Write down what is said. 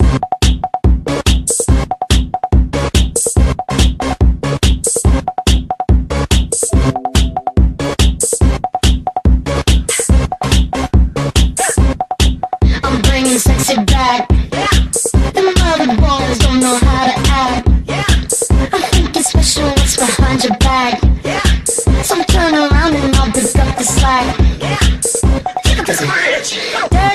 I'm bringing sexy back. The mother boys don't know how to act. I think it's special what's behind your back. So turn around and I'll pick up the slack. Pick up this bridge.